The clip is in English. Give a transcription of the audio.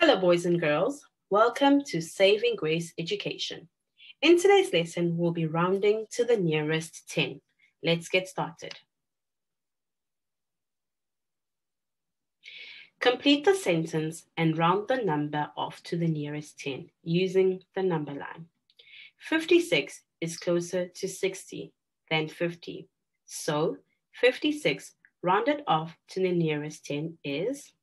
Hello, boys and girls. Welcome to Saving Grace Education. In today's lesson, we'll be rounding to the nearest 10. Let's get started. Complete the sentence and round the number off to the nearest 10 using the number line. 56 is closer to 60 than 50. So 56 rounded off to the nearest 10 is